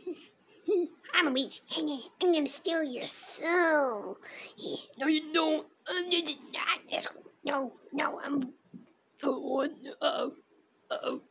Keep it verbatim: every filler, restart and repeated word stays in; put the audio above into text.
I'm a witch. I'm gonna steal your soul. No, you don't. No, no, I'm. Oh, uh oh. Uh oh.